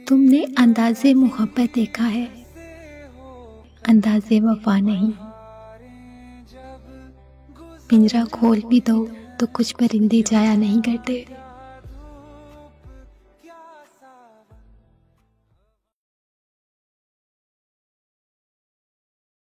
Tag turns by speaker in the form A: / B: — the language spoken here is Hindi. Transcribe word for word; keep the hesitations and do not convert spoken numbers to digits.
A: तुमने अंदाज़े मोहब्बत देखा है, अंदाज़े वफा नहीं। पिंजरा खोल भी दो तो कुछ परिंदे जाया नहीं करते।